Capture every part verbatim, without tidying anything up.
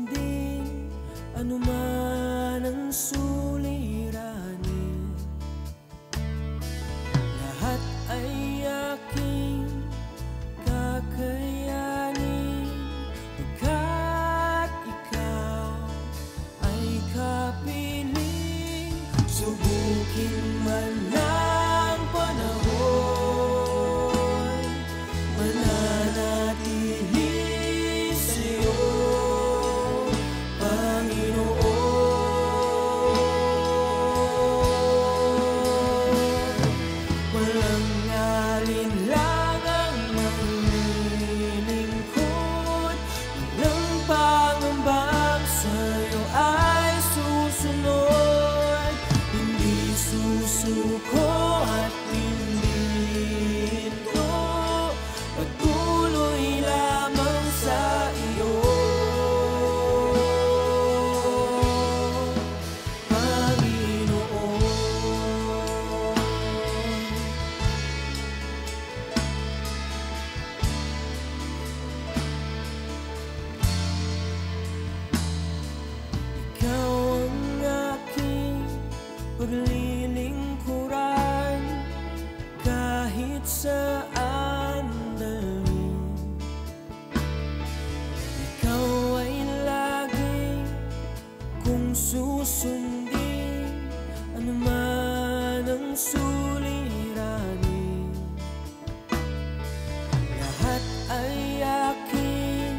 susundin anuman ang suliranin. Lahat ay aking kakayanin, pagkat ikaw ay kapiling. Subukin man ng panahon, mananatili sa'yo, Panginoon. Walang alinlangang maglilingkod, walang pangambang sa'yo ay susunod. Hindi susuko at hindi hinto, patuloy lamang sa iyo, Panginoon. Ikaw ang aking paglilingkuran, kahit saan dalhin. Ikaw ay lagi kung susundin anuman ang suliranin. Lahat ay aking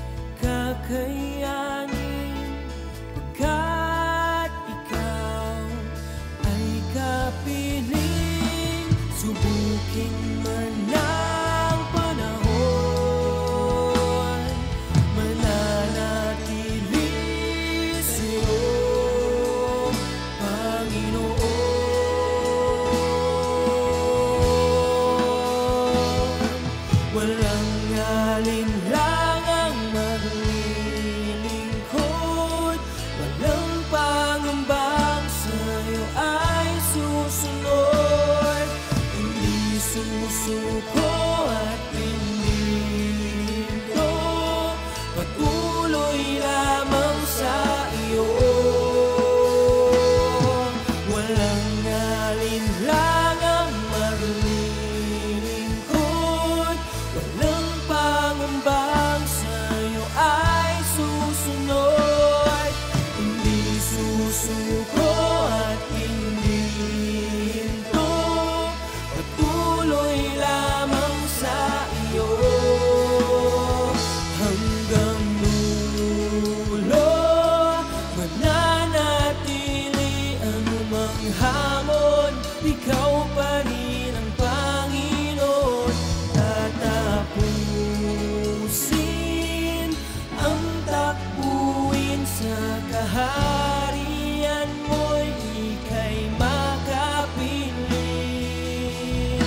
kakayanin, pagkat ikaw ay kapiling. Subukin man ng panahon, mananatili sa'yo, Panginoon. Walang alinlangang maglilingkod, walang pangambang sa'yo ay susunod. Hindi susuko at hindi hinto, patuloy lamang sa iyo. Walang alinlangang maglilingkod, walang pangambang sa'yo ay susunod. Hindi susuko at hindi hinto, patuloy lamang sa iyo, hanggang dulo. Mananatili anumang hamon, ikaw pa rin ang Panginoon. Tatapusin ang takbuhin sa kaharian mo'y ika'y makapiling.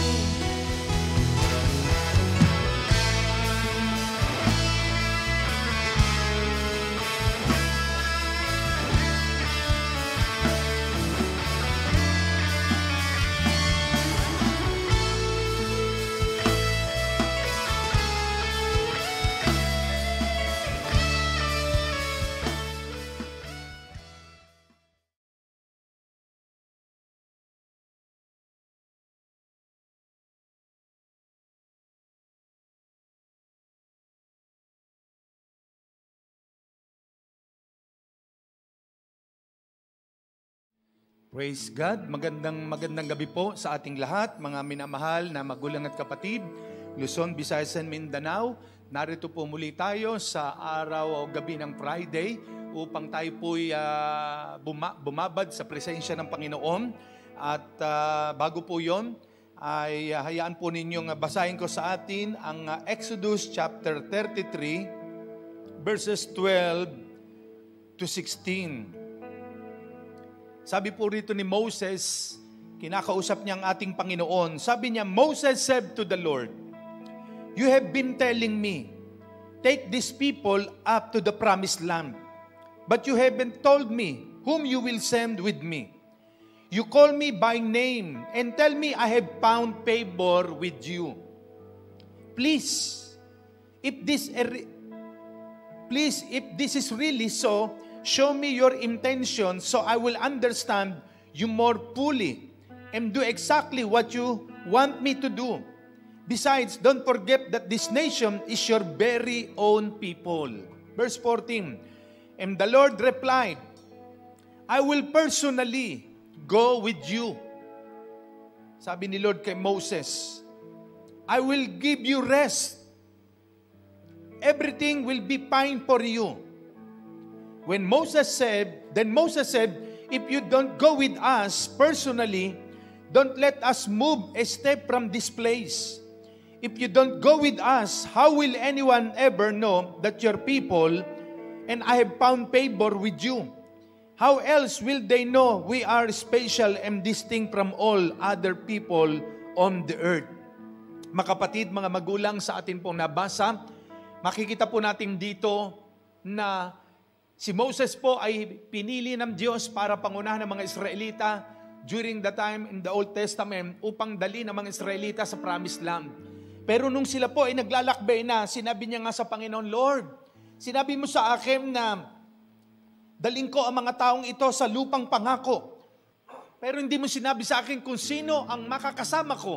Praise God. Magandang magandang gabi po sa ating lahat, mga minamahal na magulang at kapatid, Luzon, Visayas and Mindanao. Narito po muli tayo sa araw o gabi ng Friday upang tayo po'y uh, buma- bumabad sa presensya ng Panginoon. At uh, bago po yon, ay uh, hayaan po ninyong uh, basahin ko sa atin ang uh, Exodus chapter thirty-three, verses twelve to sixteen. Sabi po rito ni Moses, kinakausap niya ang ating Panginoon. Sabi niya, Moses said to the Lord, "You have been telling me, take these people up to the promised land. But you haven't told me whom you will send with me. You call me by name and tell me I have found favor with you. Please, if this please, if this is really so, show me your intention so I will understand you more fully and do exactly what you want me to do. Besides, don't forget that this nation is your very own people. Verse fourteen, and the Lord replied, I will personally go with you. Sabi ni Lord kay Moses, I will give you rest. Everything will be fine for you. When Moses said, then Moses said, if you don't go with us personally, don't let us move a step from this place. If you don't go with us, how will anyone ever know that you're people and I have found favor with you? How else will they know we are special and distinct from all other people on the earth? Mga kapatid, mga magulang, sa atin pong nabasa, makikita po natin dito na si Moses po ay pinili ng Diyos para pangunahan ng mga Israelita during the time in the Old Testament upang dali ng mga Israelita sa Promised Land. Pero nung sila po ay naglalakbay na, sinabi niya nga sa Panginoon, Lord, sinabi mo sa akin na daling ko ang mga taong ito sa lupang pangako. Pero hindi mo sinabi sa akin kung sino ang makakasama ko.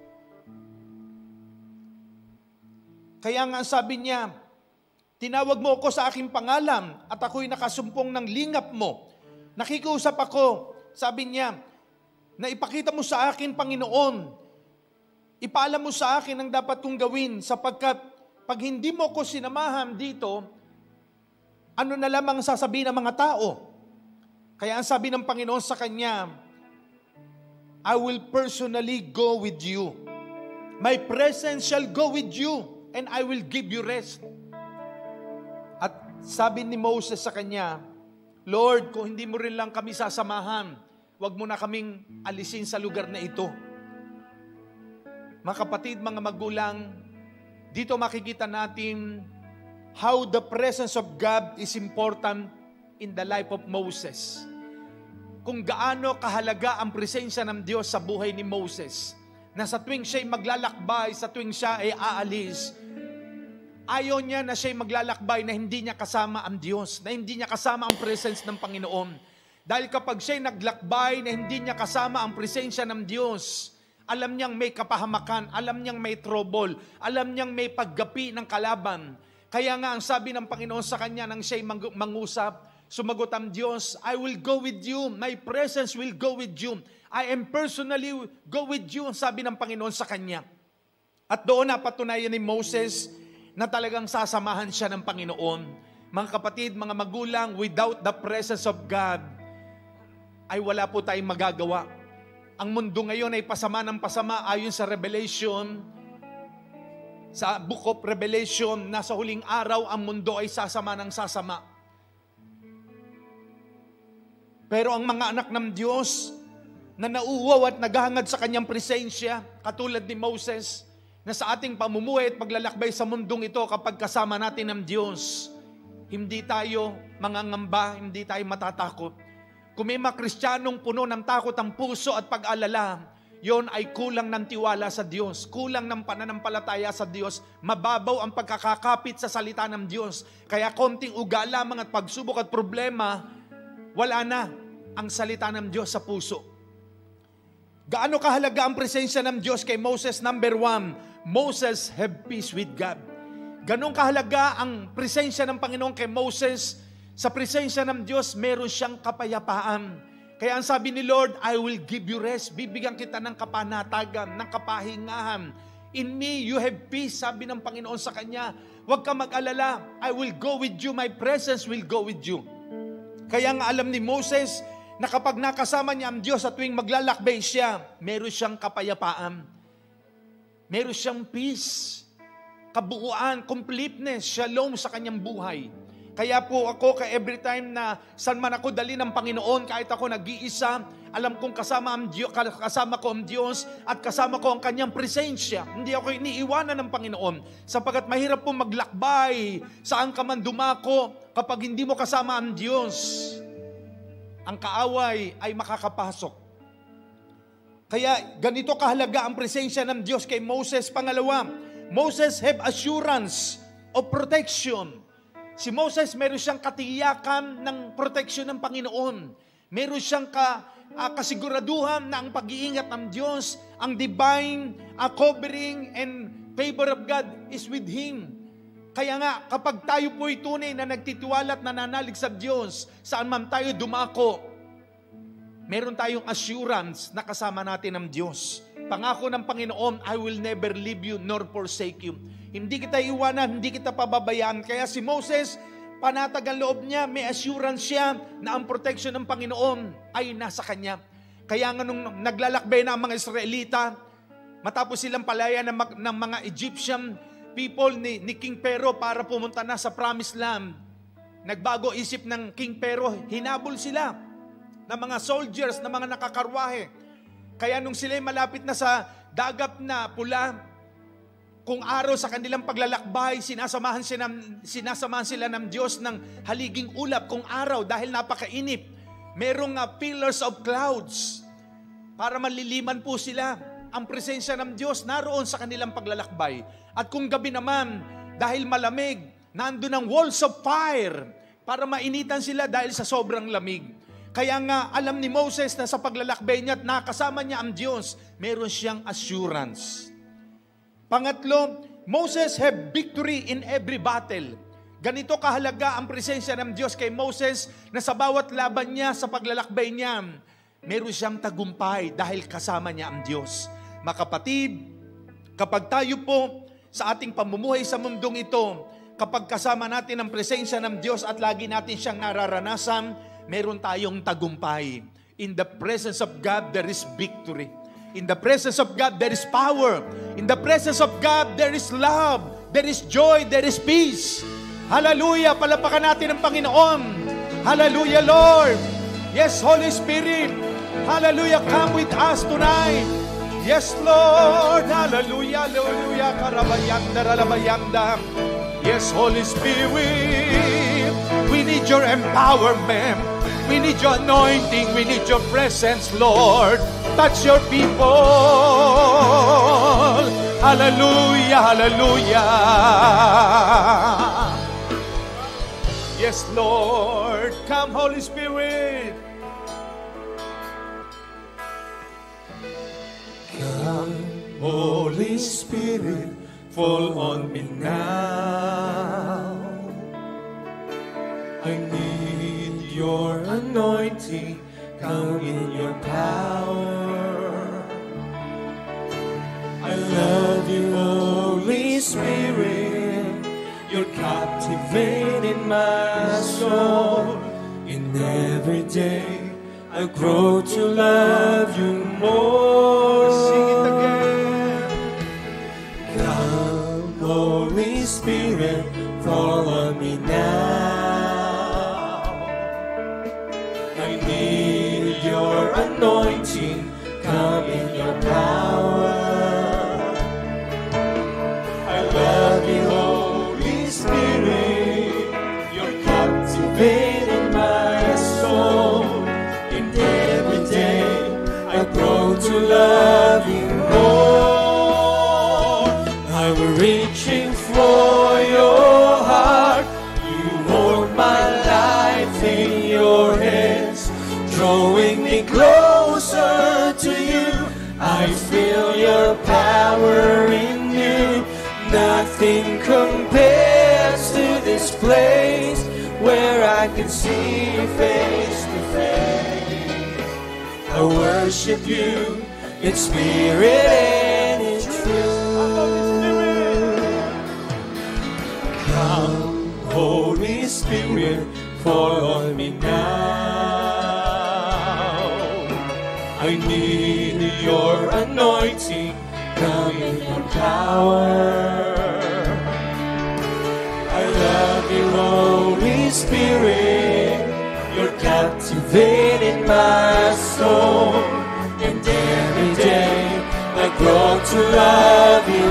Kaya nga sabi niya, tinawag mo ako sa aking pangalan at ako'y nakasumpong ng lingap mo. Nakikiusap ako, sabi niya, na ipakita mo sa akin, Panginoon, ipaalam mo sa akin ang dapat kong gawin sapagkat pag hindi mo ko sinamahan dito, ano na lamang sasabihin ng mga tao? Kaya ang sabi ng Panginoon sa kanya, I will personally go with you. My presence shall go with you and I will give you rest. At sabi ni Moses sa kanya, Lord, kung hindi mo rin lang kami sasamahan, wag mo na kaming alisin sa lugar na ito. Mga kapatid, mga magulang, dito makikita natin how the presence of God is important in the life of Moses. Kung gaano kahalaga ang presensya ng Diyos sa buhay ni Moses, na sa tuwing siya'y maglalakbay, sa tuwing siya ay aalis, ayaw niya na siya'y maglalakbay na hindi niya kasama ang Diyos, na hindi niya kasama ang presence ng Panginoon. Dahil kapag siya'y naglakbay na hindi niya kasama ang presensya ng Diyos, alam niyang may kapahamakan, alam niyang may trouble, alam niyang may paggapi ng kalaban. Kaya nga ang sabi ng Panginoon sa kanya nang siya'y mangusap, sumagot ang Diyos, I will go with you, my presence will go with you. I am personally go with you, sabi ng Panginoon sa kanya. At doon napatunayan ni Moses na talagang sasamahan siya ng Panginoon. Mga kapatid, mga magulang, without the presence of God, ay wala po tayong magagawa. Ang mundo ngayon ay pasama ng pasama ayon sa Revelation. Sa Book of Revelation, nasa huling araw, ang mundo ay sasama ng sasama. Pero ang mga anak ng Diyos na nauuwaw at naghahangad sa kanyang presensya, katulad ni Moses, na sa ating pamumuhay at paglalakbay sa mundong ito kapag kasama natin ang Diyos, hindi tayo mangangamba, hindi tayo matatakot. Kung may mga Kristiyanong puno ng takot ang puso at pag-alala, yon ay kulang ng tiwala sa Diyos, kulang ng pananampalataya sa Diyos, mababaw ang pagkakakapit sa salita ng Diyos. Kaya konting uga lamang at pagsubok at problema, wala na ang salita ng Diyos sa puso. Gaano kahalaga ang presensya ng Diyos kay Moses? Number one, Moses have peace with God. Ganong kahalaga ang presensya ng Panginoon kay Moses. Sa presensya ng Diyos, meron siyang kapayapaan. Kaya ang sabi ni Lord, I will give you rest. Bibigyan kita ng kapanatagan, ng kapahingahan. In me, you have peace, sabi ng Panginoon sa kanya. Huwag ka mag-alala. I will go with you. My presence will go with you. Kaya nga alam ni Moses na kapag nakasama niya ang Diyos at tuwing maglalakbay siya, meron siyang kapayapaan. Meron siyang peace, kabuuan, completeness, shalom sa kanyang buhay. Kaya po ako, ka every time na saan man ako dali ng Panginoon, kahit ako nag-iisa, alam kong kasama, ang Diyos, kasama ko ang Diyos at kasama ko ang kanyang presensya. Hindi ako iniiwanan ng Panginoon sapagkat mahirap po maglakbay saan ka man dumako kapag hindi mo kasama ang Diyos. Ang kaaway ay makakapasok. Kaya ganito kahalaga ang presensya ng Diyos kay Moses. Pangalawa, Moses have assurance of protection. Si Moses, meron siyang katiyakan ng proteksyon ng Panginoon. Meron siyang ka, uh, kasiguraduhan na ang pag-iingat ng Diyos, ang divine uh, covering and favor of God is with him. Kaya nga, kapag tayo po'y tunay na nagtitiwala at nananalig sa Diyos, saan man tayo dumako, meron tayong assurance na kasama natin ang Diyos. Pangako ng Panginoon, I will never leave you nor forsake you. Hindi kita iwanan, hindi kita pababayaan. Kaya si Moses, panatag ang loob niya, may assurance siya na ang protection ng Panginoon ay nasa kanya. Kaya nga nung naglalakbay na ang mga Israelita, matapos silang palaya ng, ng mga Egyptian people ni, ni King Pharaoh para pumunta na sa Promised Land, nagbago isip ng King Pharaoh, hinabol sila ng mga soldiers, ng mga nakakarwahe. Kaya nung sila'y malapit na sa dagat na pula, kung araw sa kanilang paglalakbay, sinasamahan sila, sinasamahan sila ng Diyos ng haliging ulap kung araw dahil napakainip. Merong uh, pillars of clouds para maliliman po sila. Ang presensya ng Diyos naroon sa kanilang paglalakbay. At kung gabi naman, dahil malamig, nandun ang walls of fire para mainitan sila dahil sa sobrang lamig. Kaya nga, alam ni Moses na sa paglalakbay niya at nakasama niya ang Diyos, meron siyang assurance. Pangatlo, Moses have victory in every battle. Ganito kahalaga ang presensya ng Diyos kay Moses na sa bawat laban niya, sa paglalakbay niya, meron siyang tagumpay dahil kasama niya ang Diyos. Mga kapatid, kapag tayo po sa ating pamumuhay sa mundong ito, kapag kasama natin ang presensya ng Diyos at lagi natin siyang nararanasan, meron tayong tagumpay. In the presence of God, there is victory. In the presence of God, there is power. In the presence of God, there is love. There is joy. There is peace. Hallelujah! Palapakan natin ang Panginoon. Hallelujah, Lord! Yes, Holy Spirit. Hallelujah, come with us tonight. Yes, Lord. Hallelujah, hallelujah. Karabayanda, ralabayanda. Yes, Holy Spirit. We need your empowerment. We need your anointing. We need your presence, Lord. Touch your people. Hallelujah, hallelujah. Yes, Lord. Come, Holy Spirit. Come, Holy Spirit, fall on me now. I need your anointing, come in your power. I love you, Holy Spirit, you're captivating my soul. In every day I grow to love you more. Sing it again. Come, Holy Spirit, fall on me now. I need your anointing, come in your power. I love you, Holy Spirit, you're captivating my soul. And every day I grow to love you more. I'm reaching for your heart. You hold my life in your hands, drawing me closer to you. I feel your power in you. Nothing compares to this place where I can see you face to face. I worship you in spirit and in truth. Come, Holy Spirit, fall on me now. I need your anointing, come in your power. I love you, Holy Spirit, you're captivating my soul. And every day I grow to love you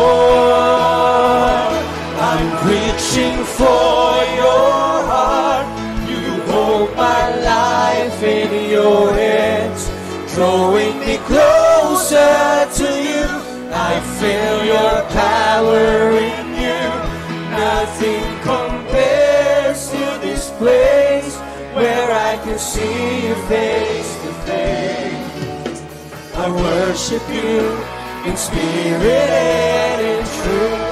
more. I'm reaching for your heart. You hold my life in your hands, drawing me closer to you. I feel your power in you. Nothing compares place where I can see you face to face. I worship you in spirit and in truth.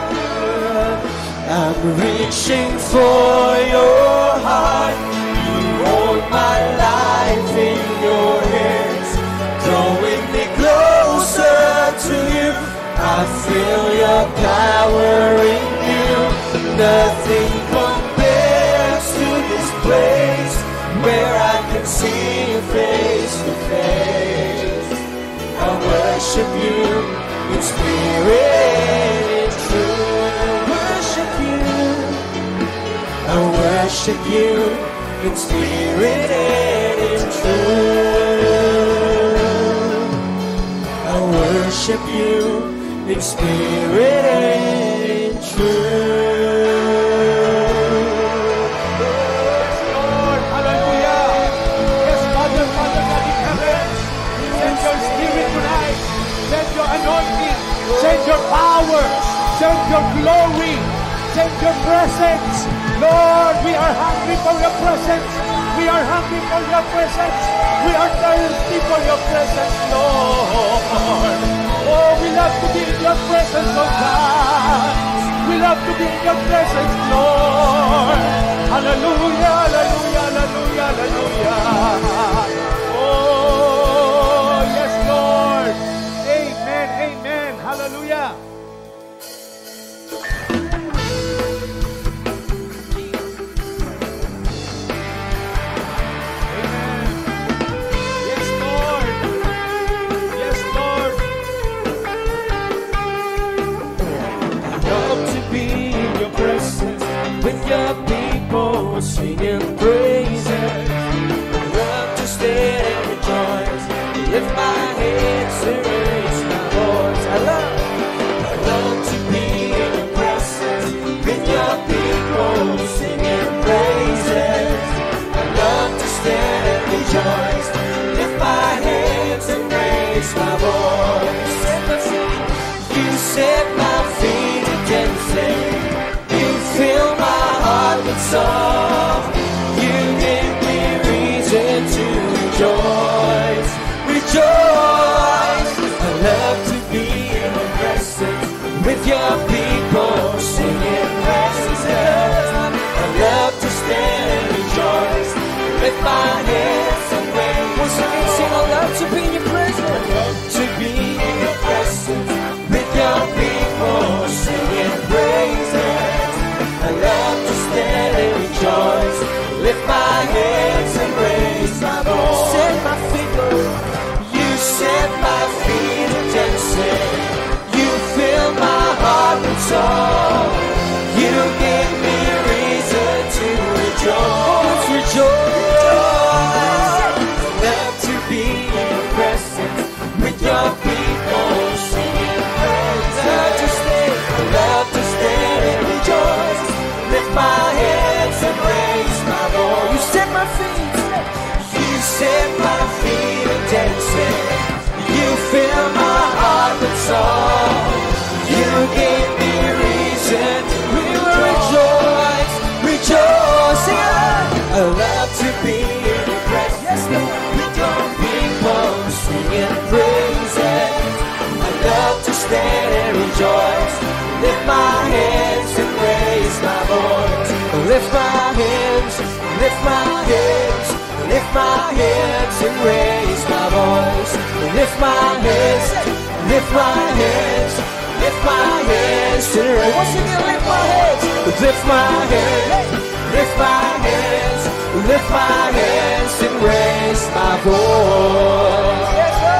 I'm reaching for your heart. You hold my life in your hands, drawing me closer to you. I feel your power in you. Nothing compares to this place where I can see you face to face. I worship you in spirit and in truth. Worship you. I worship you in spirit and in truth. I worship you in spirit and in truth. Yes, Lord. Hallelujah. Yes, Father, Father God in heaven, send your spirit tonight. Send your anointing. Send your power. Send your glory. Send your presence. Lord, we are hungry for your presence. We are hungry for your presence. We are thirsty for your presence, Lord. Oh, we love to be in your presence, oh God. We love to be in your presence, Lord. Hallelujah, hallelujah, hallelujah, hallelujah. Oh, yes, Lord. Amen, amen. Hallelujah. With your people singing praises, I love to stand and rejoice, lift my hands and raise my voice. I love, I love to be in your presence, with your people singing praises. I love to stand and rejoice, lift my hands and raise my voice. You set my feet a dancing. Fill my heart with song. You give me reason to rejoice. Rejoice. I love to be in your presence with your people singing praises. I love to stand and rejoice. Lift my hands and wave. Once again, sing. I love to be in your presence. I love to be in your presence with your people singing praises. I love to stand and rejoice, lift my hands and raise my voice. Set my feet, Lord. You set my feet a dancing. You fill my heart with song. You give me reason to rejoice. Rejoice. I love to be in your presence with your people singing praise. I love to stand, I love to stand and rejoice. Lift my hands and raise my voice. You set my feet, you set my feet a dancing. You fill my heart with song. You give me reason. We will rejoice, rejoice. Sing it. I love to be in your presence. Yes, Lord. With your people singing praises. I love to stand and rejoice. Lift my hands and raise my voice. Lift my hands, lift my hands, lift my hands and raise my voice. Lift my hands, lift my hands, lift my hands and raise. Once again, lift my hands, lift my hands, lift my hands, lift my hands and raise my voice. Yes, sir.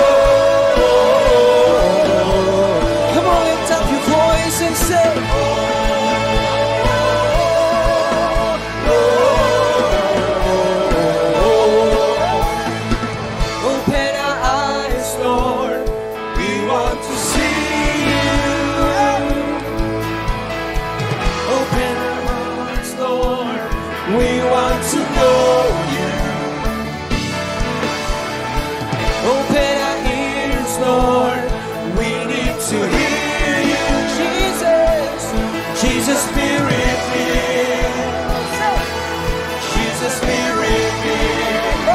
Come on, lift up your voice and say, want to see you. Open our hearts, Lord. We want to know you. Open our ears, Lord. We need to hear you, Jesus. Jesus, Spirit, fill. Jesus, Spirit, fill.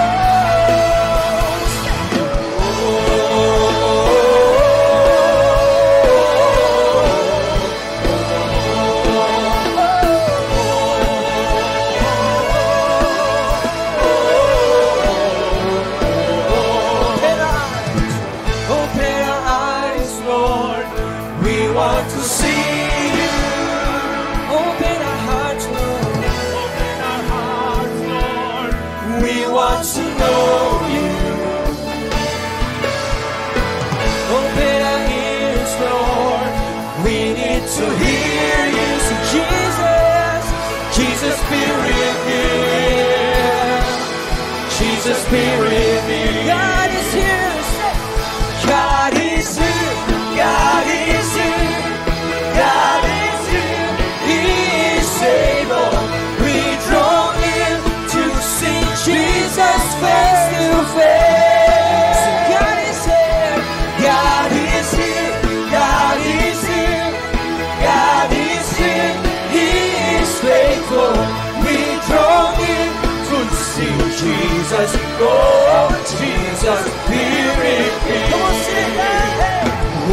To hear you, so Jesus, Jesus, Spirit, fill. Jesus, Spirit, fill. God is here, God is here, God is here, God is here. He is able. We draw in to see Jesus face to face. God is here, God is here, God is here. God is here, He is faithful. We draw in to see Jesus, oh Jesus, Spirit, fill. Come on, sing that. Oh,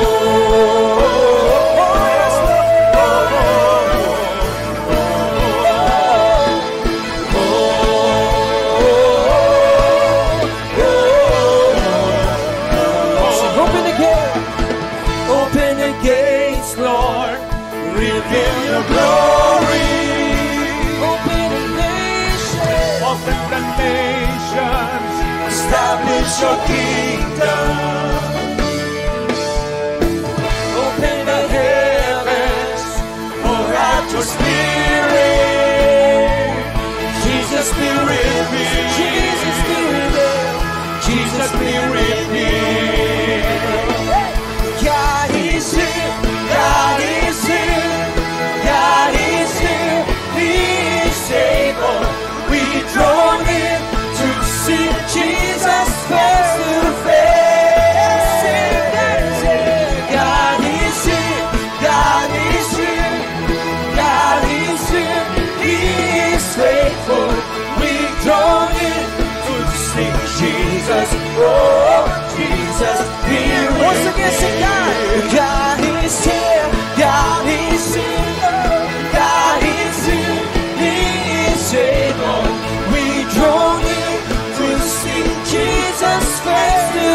yes, Lord. Oh, oh, oh. So open the gate, open the gates, Lord. Reveal your glory. Open the nations. Open the nations. Establish your kingdom. Open the heavens. Pour out your Spirit. Jesus, Spirit, fill. Jesus, Spirit, fill. Jesus, Spirit, fill. God is here. God is here. God is here, He is able. We draw in to see Jesus face to face. God is here, God is here, God is here, God is here. He is faithful. We draw in to see Jesus, oh Jesus, here. Once again, sing God. God is here, God is here. God is here, He is able. We draw near to see Jesus face to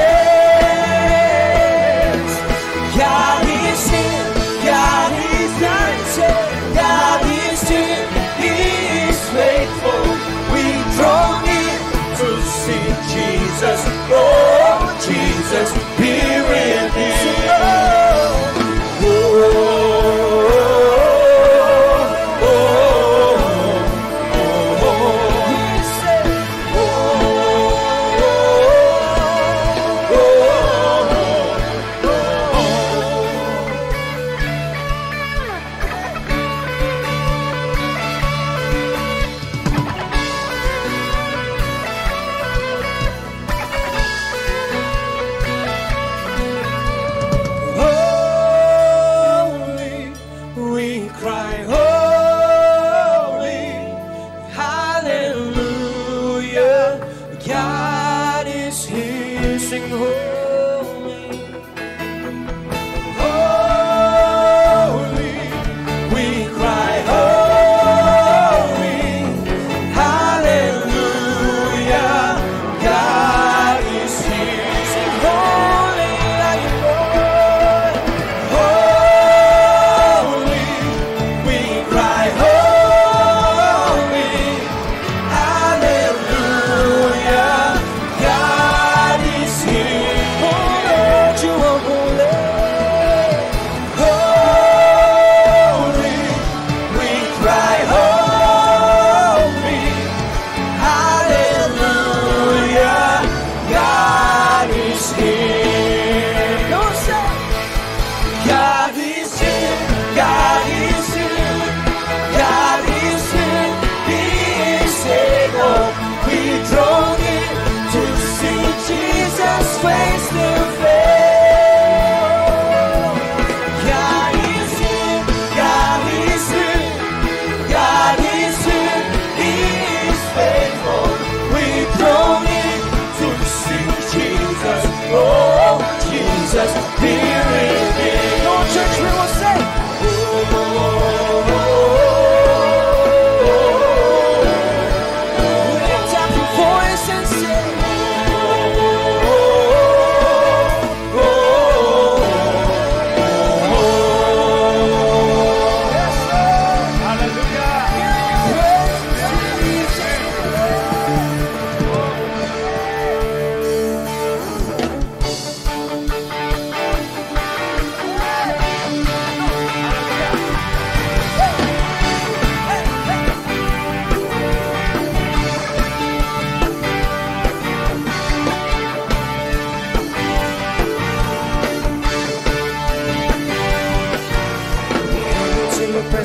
face. God is here, God is here, God is here, He is faithful. We draw near to see Jesus, oh Jesus, Spirit, fill. Oh,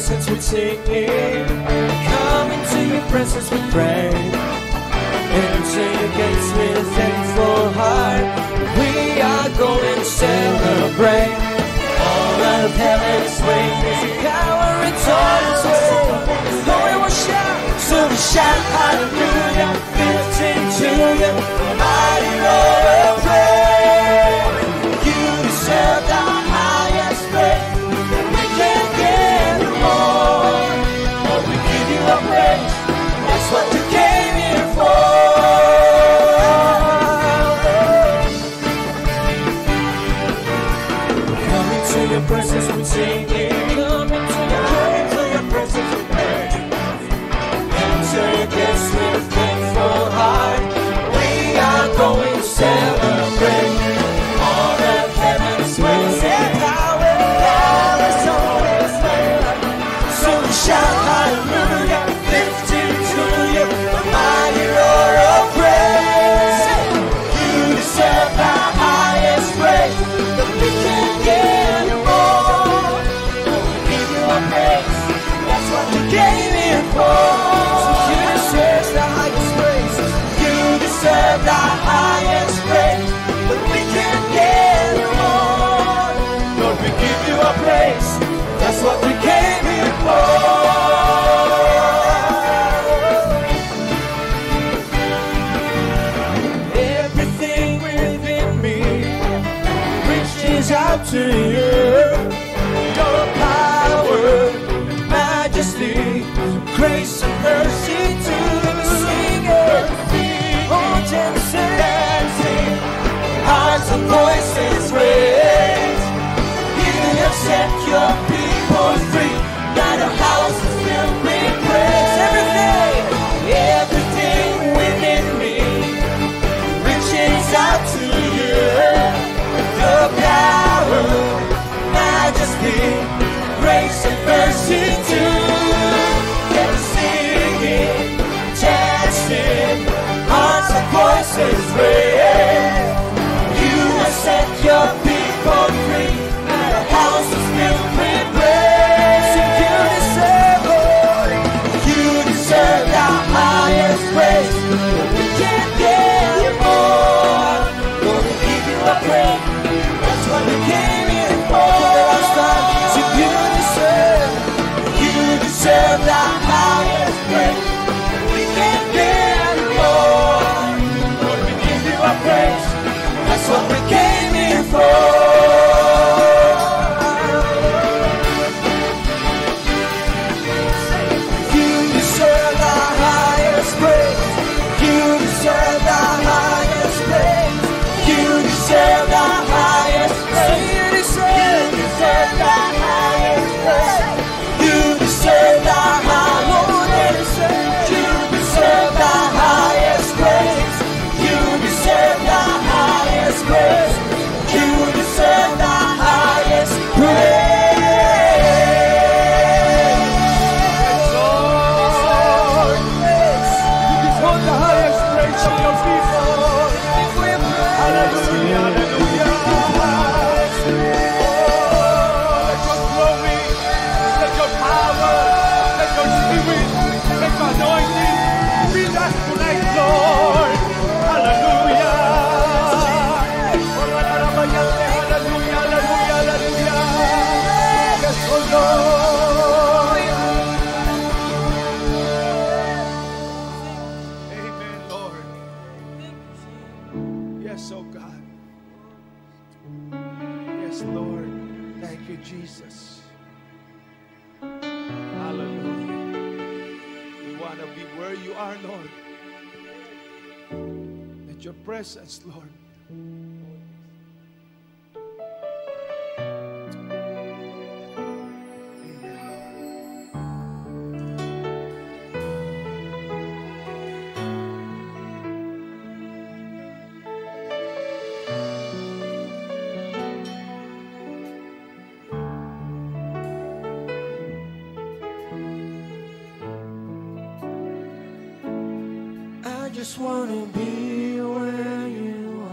presence with singing. Come into your presence with praise. Enter your gates with thankful heart. We are going to celebrate. All of heaven's waiting. There's a power in God's way. So we will shout. So we shout hallelujah. Lifting to you. Mighty Lord of praise. You deserve the highest praise. We can't get more. Lord, we give you a praise. That's what you came here for. Come into your presence with singing. Come into your, come into your presence with praise. Enter your gates with thankful heart. We are going to celebrate. All of heaven's ways and power, power is on His land. So we shout hallelujah, lifting to you the mighty roar of praise. You deserve the highest praise, but we can't get more. We give you a praise, that's what we came here for. So you deserve the highest praise. You deserve the highest praise, but we can't get more. Lord, we give you a praise, that's what we came here for. Everything within me reaches out to you. Your power, majesty, grace and mercy to sing it. Oh, just dancing, hearts and voices raise. You have set your people free. Now the house is filled with praise. Everything, everything within me reaches out to you. Your power, majesty, grace and mercy too. Get singing, dancing, hearts and voices raise. You have set your people free. Now the house is filled with praise. You deserve, Lord, you deserve the highest praise. We can't get more. Lord, we give you a praise. That's what we came here for. So you deserve, you deserve the highest praise. We can't get more. Lord, we give you a praise. That's what we came here for. You deserve the highest praise. You deserve the highest praise. You deserve the highest praise. You deserve, you deserve the highest praise. You deserve the highest praise. You deserve the highest praise. You deserve the highest praise. You deserve the highest praise. Lord, you deserve the highest praise of your people. Hallelujah, hallelujah. Oh, let your glory, let your power, let your spirit, let your anointing fill us tonight, Lord. Hallelujah. Hallelujah, hallelujah, hallelujah. Yes, oh Lord. Amen, Lord. Yes, oh God. Yes, Lord. Thank you, Jesus. Hallelujah. We want to be where you are, Lord. Let your presence, Lord. I just want to be where you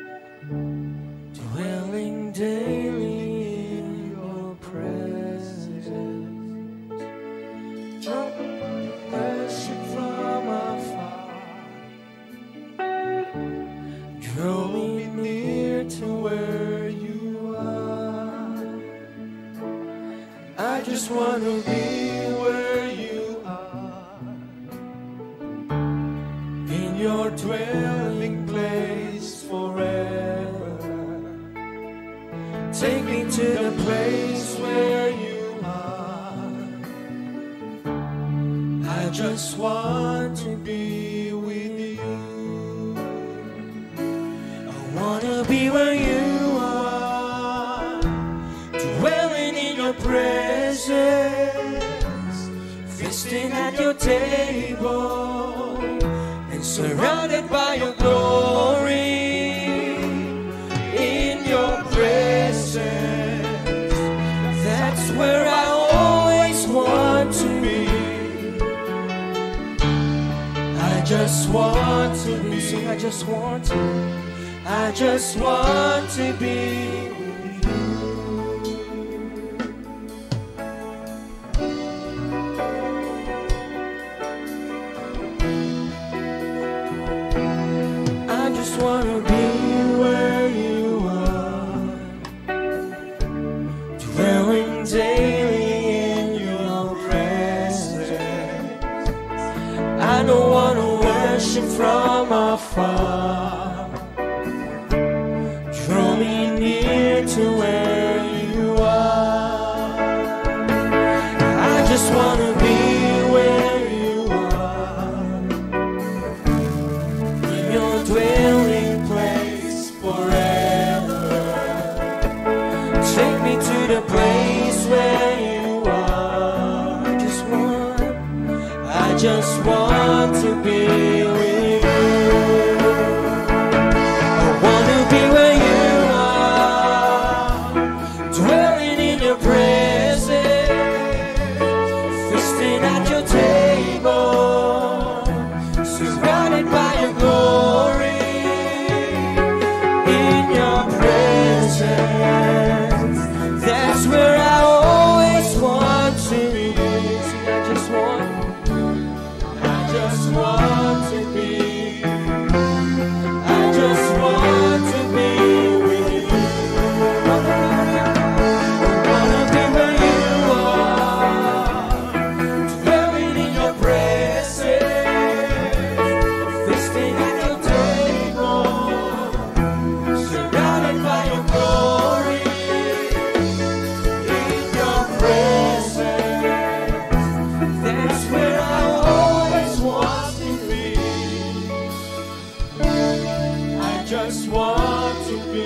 are, dwelling daily in your presence. just want to be where you are, in your dwelling place forever. Take me to the place where you are. I just want to be with you. I want to be where you are, dwelling in your presence, feasting at your table, and surrounded by your glory. In your presence, that's where I always want to be. I just want to be. Sing, I just want to. I just want to be. Wanna be where you are, dwelling daily in your presence. I don't wanna worship from afar. Draw me near to where you are. I just wanna be where you are, in your dwelling the place where you are. I just want, I just want to be with you. I want to be where you are, dwelling in your presence, feasting at your table, surrounded by your glory. In your presence, that's where I always want to be. See, I just want, I just want to be. I just want to be with you. I wanna be where you are, dwelling in your presence, feasting at your table, surrounded by your glory. That's where I always want to be. I just want to be.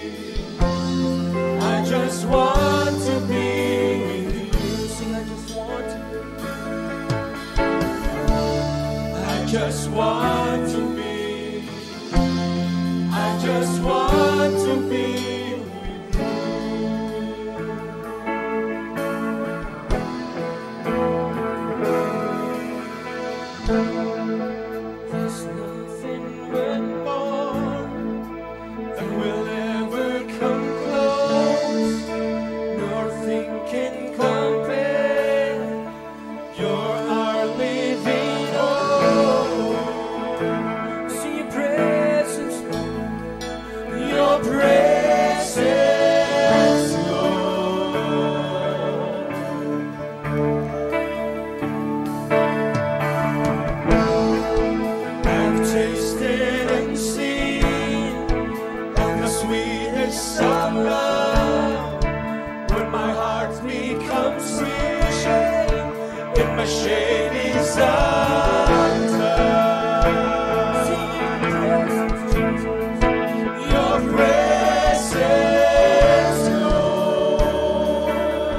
I just want to be with you. Sing, I just want to be. I just want to be. I just want to be. There's nothing but more that will ever come close. Nothing can compare. You're our living hope. See your presence, your presence, Lord. Tasted and seen of the sweetest of love. When my heart becomes sweet in my shame is undone. Your presence, Lord.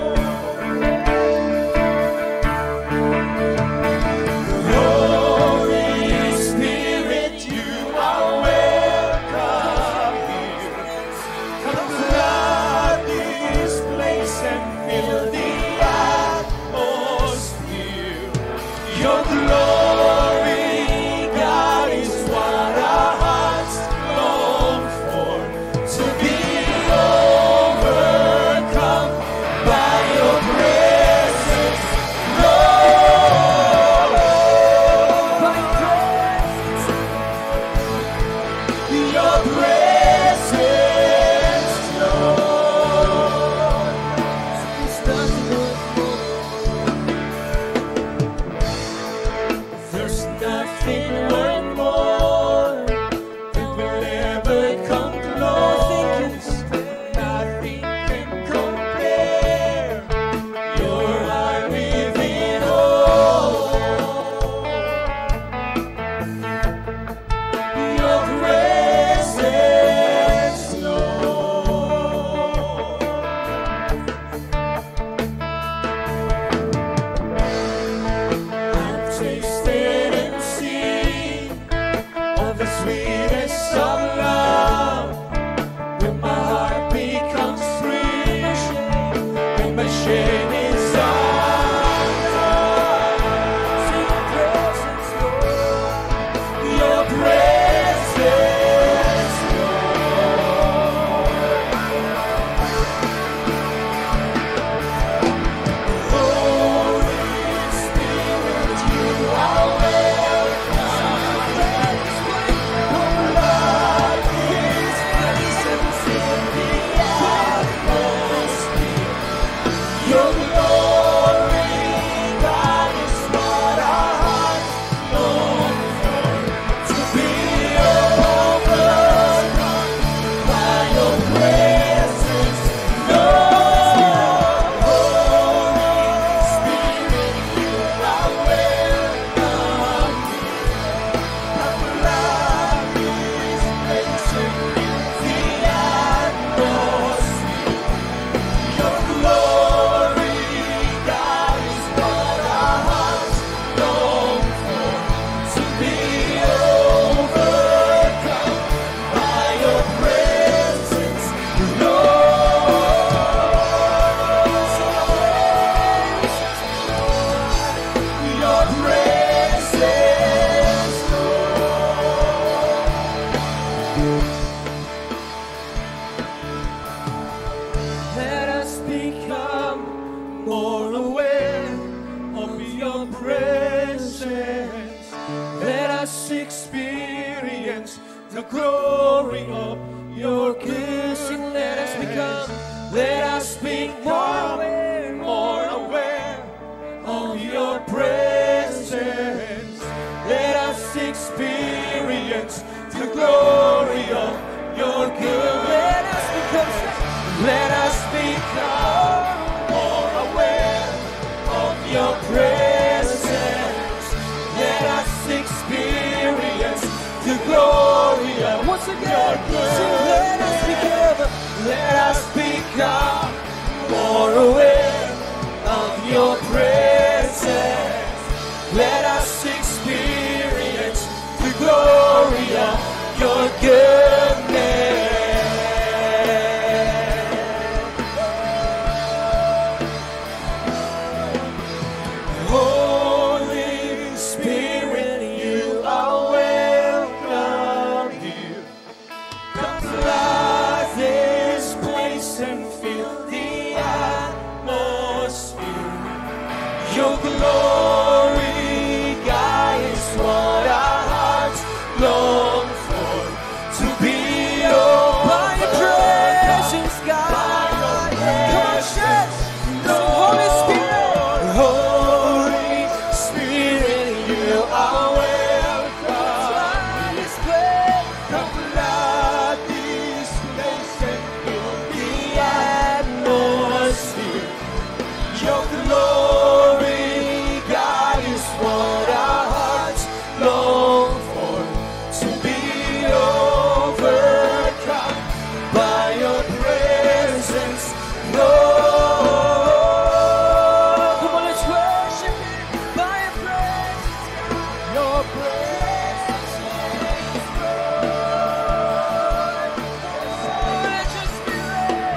Holy Spirit, you are welcome here. Come flood this place and fill the atmosphere. Your glory. glory of your goodness. Let us become, let us become more aware of your presence. Let us experience the glory of your good. Let us become, let us become more aware of your presence. Let us experience the glory of once again, your good. Let us become, let us become more aware of your presence. Let us experience the glory of your goodness. Holy Spirit, you are welcome here. Come flood this place and fill the atmosphere. Your glory, God, is what our hearts long for. To be overcome by your presence, God. Come on, shout. Sing, Holy Spirit. Holy Spirit, you are welcome. This place, come flood this place and fill the atmosphere. Your glory, God, is what our hearts long for. To be overcome by your presence, Lord. Come on, let's worship Him by your presence, your presence, Lord. Let your spirit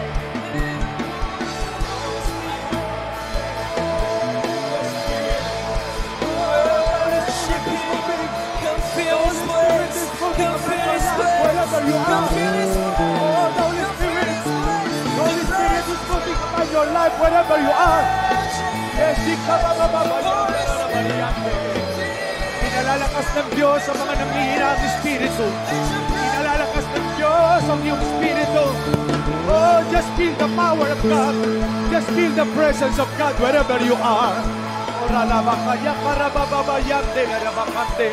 worship Him. Come feel His place. Come feel His place. Wherever you Come are, feel His place. oh, the Holy Spirit, Holy Spirit is moving upon your life wherever you are. Yes, pinalalakas ng Diyos ang mga nanghihirang espiritu. Pinalalakas ng Diyos ang iyong espiritu. Oh, just feel the power of God. Just feel the presence of God wherever you are. Ora la bakaya karabababayante narabakante.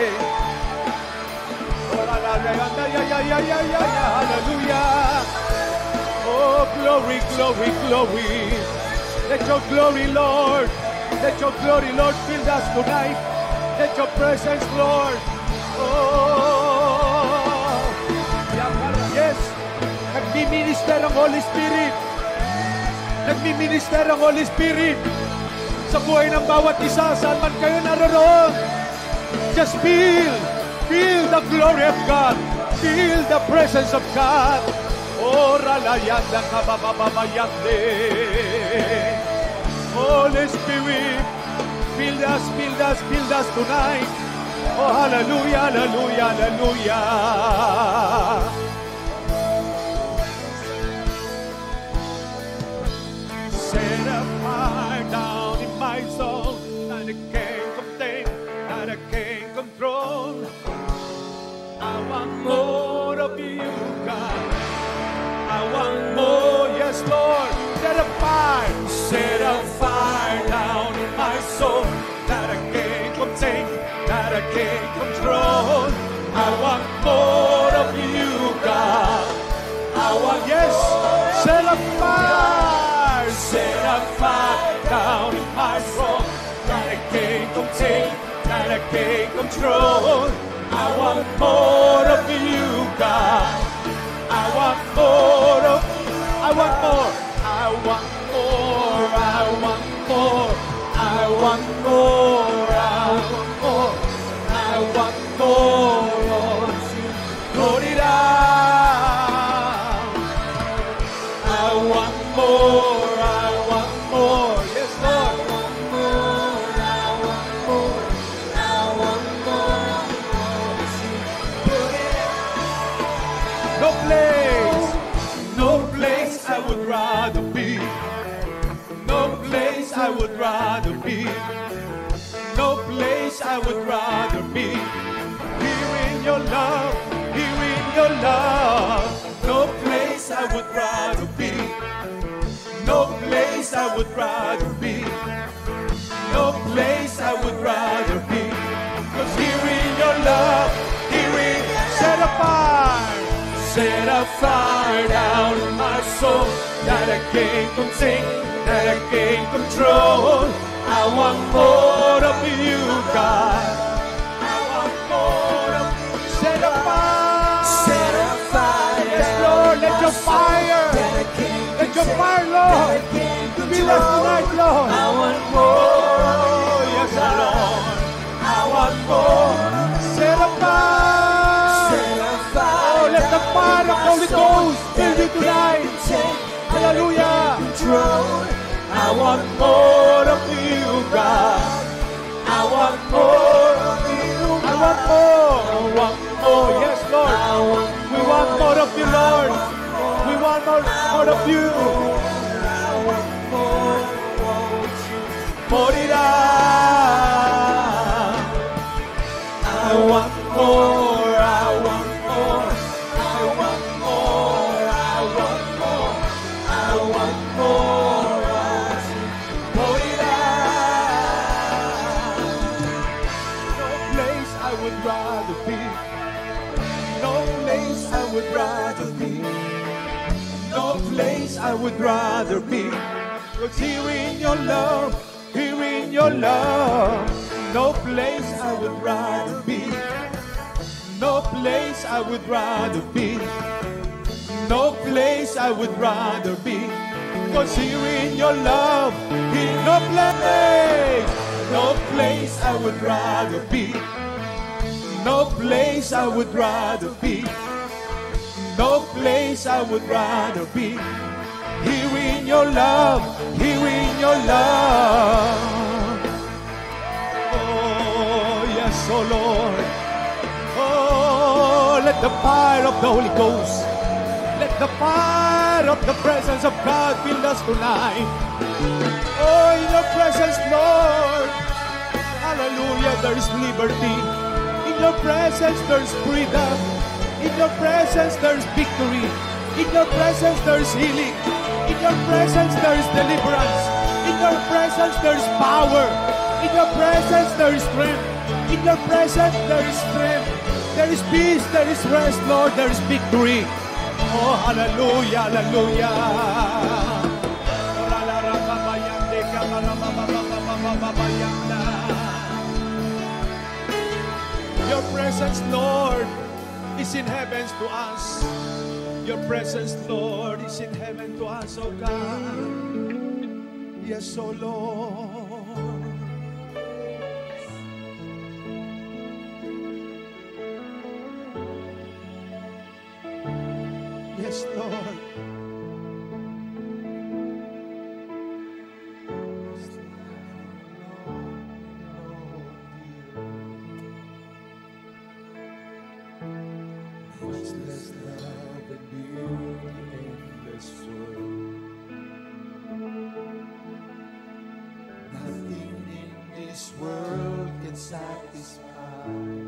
Ora la yanda ya ya ya ya ya ya. Hallelujah. Oh, glory, glory, glory. Let your glory, Lord. Let your glory, Lord, fill us tonight. Let your presence, Lord. Oh, yes. Nagmi-minister ang Holy Spirit. Nagmi-minister ang Holy Spirit sa buhay ng bawat isa, saan man kayo naroon. Just feel, feel the glory of God. Feel the presence of God. Oh, ralayanda kabababayande. Holy Spirit, fill us, fill us, fill us tonight. Oh, hallelujah, hallelujah, hallelujah. Set a fire down in my soul that I can't contain, that I can't control. I want more of you, God. I want more, yes, Lord. Set a fire, set a fire down in my soul that I can't contain, that I can't control. I want more of you, God. I want, yes, set a fire, set a fire down in my soul that I can't contain, that I can't control. I want more of you, God. I want more of, I want more, I want more, I want more, I want more, I want more, I want more, Lord, Lord it out. I want more, I want more, yes Lord. I want more, I want more, I want more, Lord, it out. No place, no place I would rather be. No place I would rather be. No place I would rather be. Here in your love, here in your your love. No place I would rather be. No place I would rather be. No place I would rather be. 'Cause here in your love, here in set a fire, set a fire down in my soul that I can't contain, that I can't control. I want more of you, God. I want more of you. Set a fire, Set a fire yes, down Lord, let in your my fire, soul that I can't let your contain, fire, that I Lord, can't be control. with us tonight, Lord. I want more of Oh, you, yes, God. Lord. I want more. Set a fire. Set a fire Oh, let the down fire in of my the Holy soul Ghost that fill you I tonight. can't contain, that I Hallelujah. can't control. I want more of you, God. I want more of you. I want more. I want more. Yes, Lord. I want We want more of you, Lord. We want more, more of you. I want more, won't you? Pour it out. I want more. I want more. I want more, I want more, I want more of you. Pour it out. No place I would rather be. No place I would rather be. No place I would rather be. 'Cause here in your love, here in your love, no place I would rather be. No place I would rather be. No place I would rather be. 'Cause here in your love, in no place, no place I would rather be. No place I would rather be. No place I would rather be. Here in your love, here in your love. Oh, yes, oh Lord. Oh, let the fire of the Holy Ghost, let the fire of the presence of God fill us tonight. Oh, in your presence, Lord. Hallelujah, there is liberty. In your presence, there is freedom. In your presence, there is victory. In your presence, there is healing. In your presence, there is deliverance. In your presence, there is power. In your presence, there is strength. In your presence, there is strength. There is peace, there is rest, Lord, there is victory. Oh, hallelujah, hallelujah. Your presence, Lord, is in heavens to us. Your presence, Lord, is in heaven to us, oh God. Yes, oh Lord. Yes, Lord. Much less love and beauty in this world. Nothing in this world can satisfy.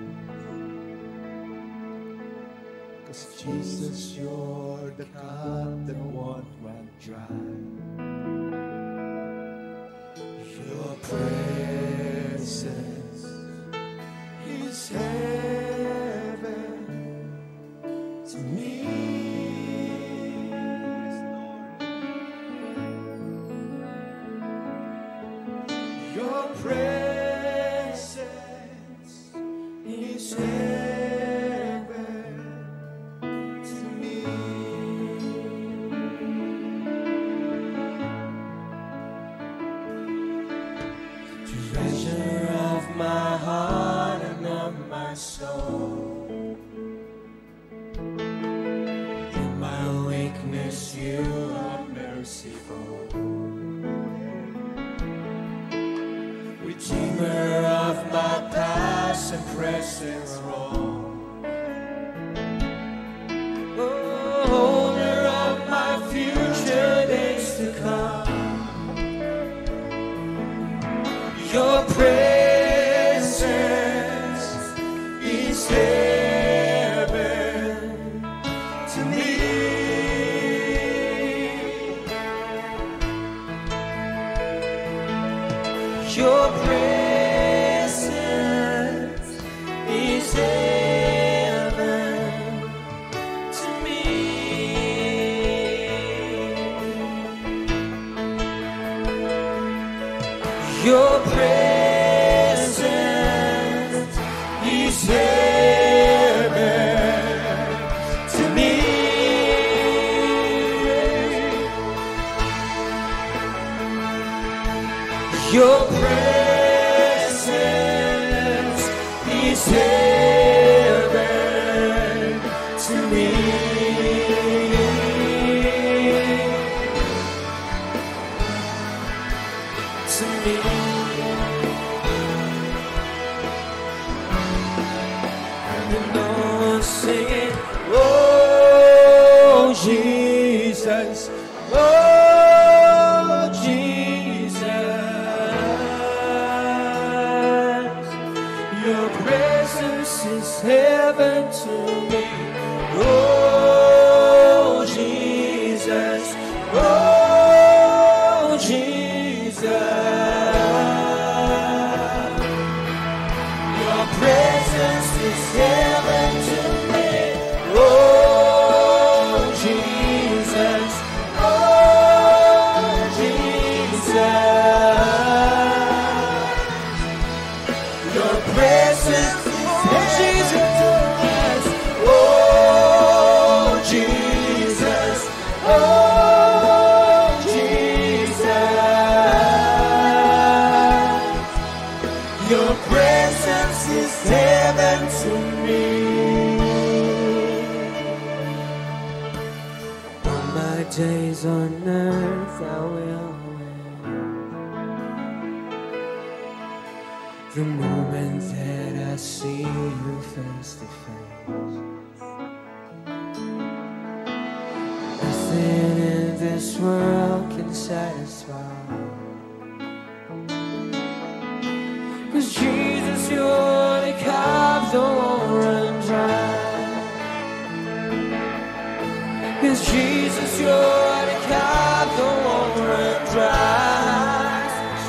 'Cause Jesus, you're the cup that won't run dry. Your presence is heaven to me. Your presence is heaven to me. Treasure of my heart and of my soul. In my weakness, you are merciful. Redeemer of my past and present wrong. Holder of my future days to come. Your presence is heaven Your presence is heaven to me. Your presence is heaven to me. Your presence is heaven to me. To me. And you know I'm singing, oh Jesus, oh Jesus, your presence is heaven to me. Oh Jesus, oh Jesus, your presence is heaven to me. Oh Jesus, oh Jesus, your presence is heaven to us. Oh Jesus, oh Jesus, your presence is heaven to me. All my days on earth I will wait the moment that I see you face to face. Nothing in this world can satisfy. 'Cause Jesus, you're the cup that won't run dry. 'Cause Jesus, you're the cup that won't run dry.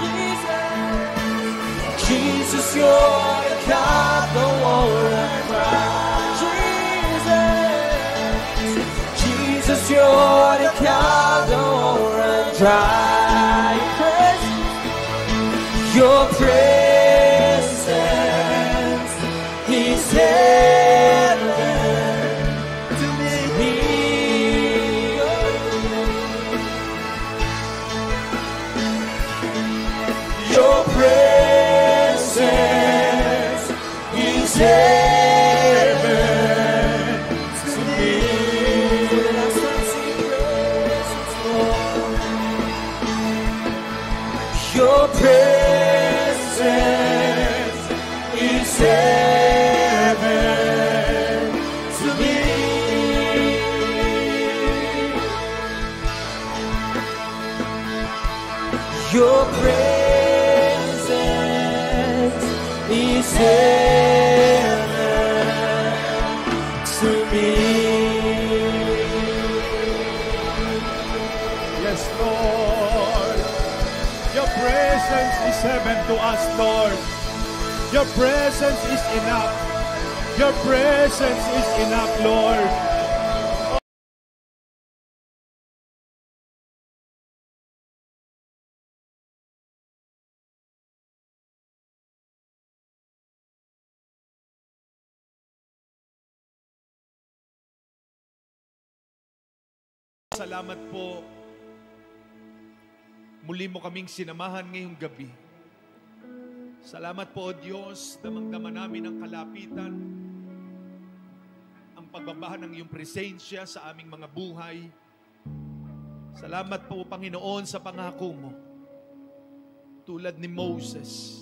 Jesus, Jesus, you're the cup that won't run dry. Jesus, Jesus, you're the cup that won't run dry. Your presence is heaven to me. Your presence is heaven to me. Your presence is heaven to me. Your presence is heaven to me. Yes, Lord. Your presence is heaven to us, Lord. Your presence is enough. Your presence is enough, Lord. Salamat po. Muli mo kaming sinamahan ngayong gabi. Salamat po, O Diyos, damang-dama namin ang kalapitan, ang pagbabahan ng iyong presensya sa aming mga buhay. Salamat po, Panginoon, sa pangako mo. Tulad ni Moses,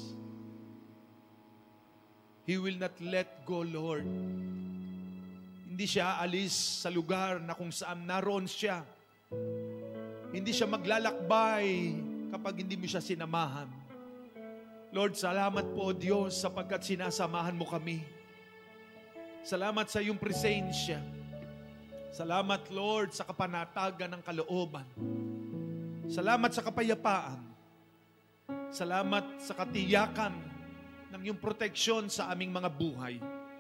he will not let go, Lord. Hindi siya aalis sa lugar na kung saan naroon siya. Hindi siya maglalakbay kapag hindi mo siya sinamahan. Lord, salamat po, Diyos, sapagkat sinasamahan mo kami. Salamat sa iyong presensya. Salamat, Lord, sa kapanatagan ng kalooban. Salamat sa kapayapaan. Salamat sa katiyakan ng iyong proteksyon sa aming mga buhay.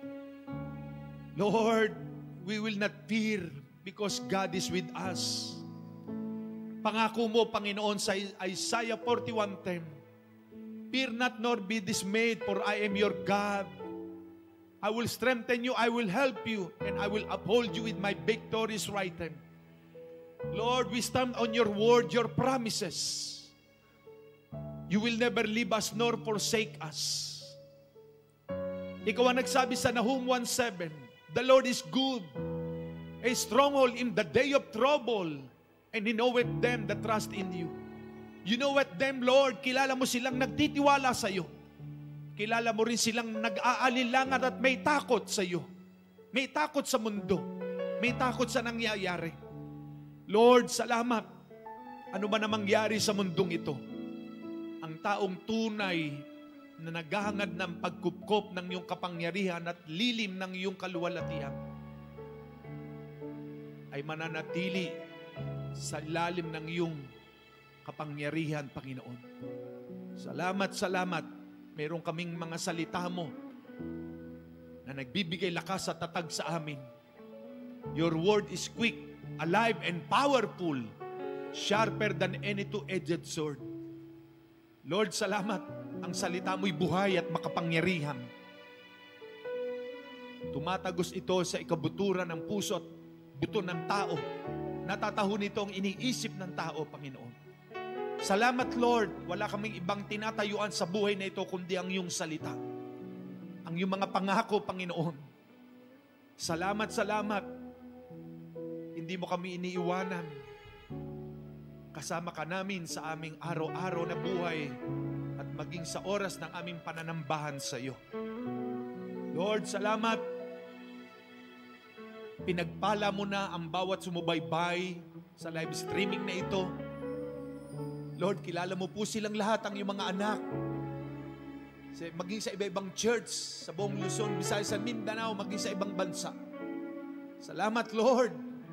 Lord, we will not fear because God is with us. Pangako mo, Panginoon, sa Isaiah forty-one ten, fear not nor be dismayed, for I am your God. I will strengthen you, I will help you, and I will uphold you with my victorious right hand. Lord, we stand on your word, your promises. You will never leave us nor forsake us. Ikaw ang nagsabi sa Nahum one seven, the Lord is good, a stronghold in the day of trouble, and He knoweth them that trust in you. You know what them, Lord, kilala mo silang nagtitiwala sa iyo. Kilala mo rin silang nag-aalilangan at may takot sa iyo. May takot sa mundo. May takot sa nangyayari. Lord, salamat. Ano man ang mangyari sa mundong ito, ang taong tunay na naghahangad ng pagkupkop ng iyong kapangyarihan at lilim ng iyong kaluwalhatian ay mananatili sa ilalim ng iyong kapangyarihan, Panginoon. Salamat, salamat. Meron kaming mga salita mo na nagbibigay lakas at tatag sa amin. Your word is quick, alive, and powerful, sharper than any two-edged sword. Lord, salamat. Ang salita mo'y buhay at makapangyarihan. Tumatagos ito sa ikabuturan ng puso at buto ng tao. Natatahon ito ang iniisip ng tao, Panginoon. Salamat, Lord. Wala kaming ibang tinatayuan sa buhay na ito kundi ang iyong salita. Ang iyong mga pangako, Panginoon. Salamat, salamat. Hindi mo kami iniiwanan. Kasama ka namin sa aming araw-araw na buhay at maging sa oras ng aming pananambahan sa iyo. Lord, salamat. Pinagpala mo na ang bawat sumubaybay sa live streaming na ito. Lord, kilala mo po silang lahat, ang iyong mga anak. Maging sa iba-ibang church, sa buong Luzon, Visayas, at Mindanao, maging sa ibang bansa. Salamat, Lord.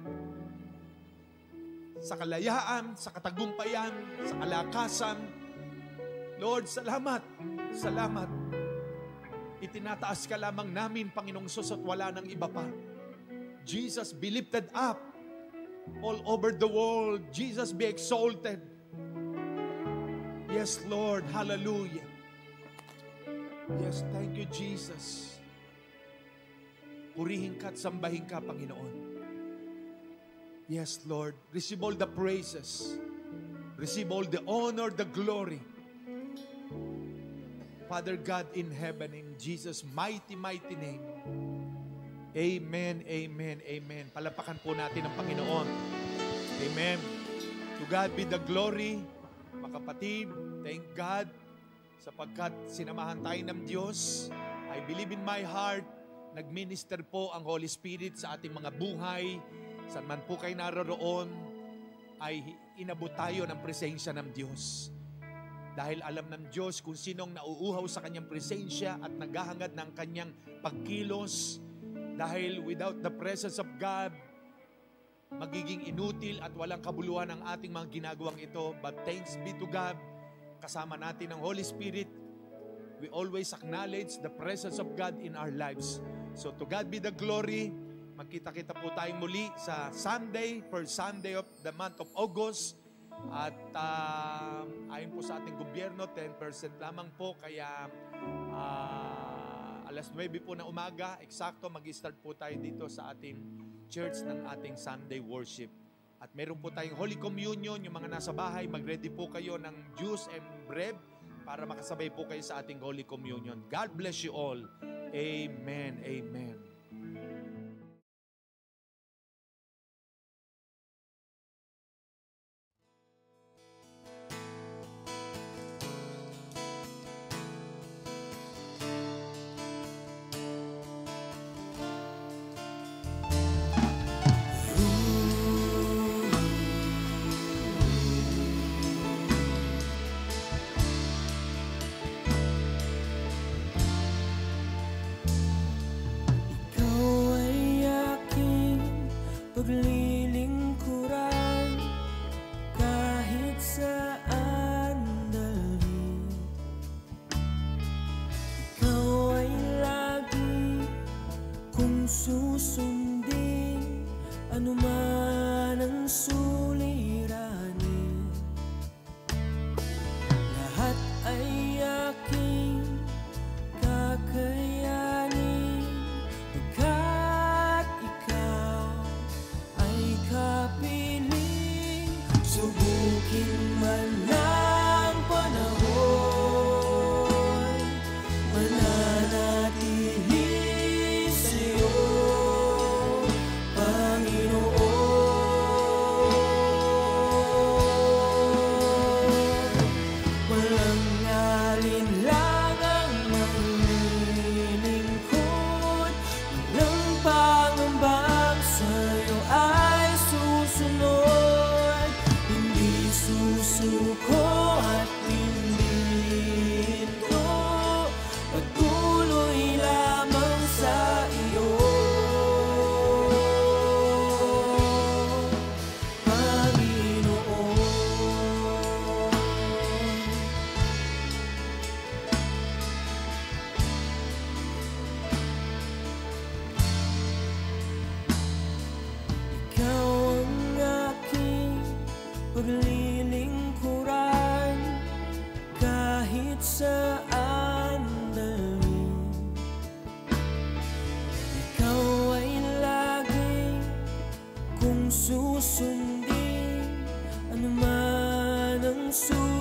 Sa kalayaan, sa katagumpayan, sa kalakasan. Lord, salamat. Salamat. Itinataas ka lamang namin, Panginoong Sus, at wala nang iba pa. Jesus be lifted up all over the world. Jesus be exalted. Yes, Lord. Hallelujah. Yes, thank you, Jesus. Purihin ka at sambahin ka, Panginoon. Yes, Lord. Receive all the praises. Receive all the honor, the glory. Father God in heaven, in Jesus' mighty, mighty name. Amen, amen, amen. Palapakan po natin ang Panginoon. Amen. To God be the glory. Mga kapatid, thank God sapagkat sinamahan tayo ng Diyos. I believe in my heart, nagminister po ang Holy Spirit sa ating mga buhay. Saan man po kayo naroroon, ay inabot tayo ng presensya ng Diyos. Dahil alam ng Diyos kung sinong nauuhaw sa kanyang presensya at naghahangad ng kanyang pagkilos. Dahil without the presence of God, magiging inutil at walang kabuluhan ang ating mga ginagawang ito. But thanks be to God, kasama natin ang Holy Spirit. We always acknowledge the presence of God in our lives. So to God be the glory. Magkita-kita po tayong muli sa Sunday, first Sunday of the month of August. At uh, ayon po sa ating gobyerno, ten percent lamang po. Kaya uh, alas nuwebe po ng umaga, eksakto mag-start po tayo dito sa ating church ng ating Sunday worship. At meron po tayong Holy Communion. Yung mga nasa bahay, mag-ready po kayo ng juice and bread para makasabay po kayo sa ating Holy Communion. God bless you all. Amen. Amen. Subukin man ng panahon, mananatili sa'yo, Panginoon. Walang alinlangang manglilingkod, walang pangambang sa'yo ay susunod. Hindi susuko at hindi hinto, patuloy lamang sa iyo, Panginoon. Ikaw ang aking paglilingkuran, kahit saan dalhin. Ikaw ay lagi kong susundin, anuman ang susunod.